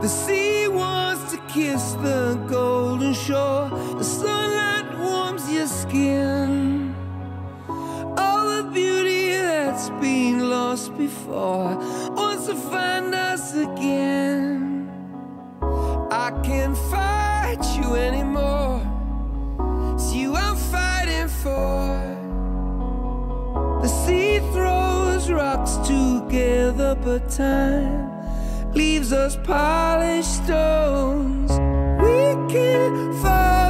The sea wants to kiss the golden shore. The sunlight warms your skin. All the beauty that's been lost before wants to find us again. I can't fight you anymore. It's you I'm fighting for. The sea throws rocks together, but time leaves us polished stones. We can fall.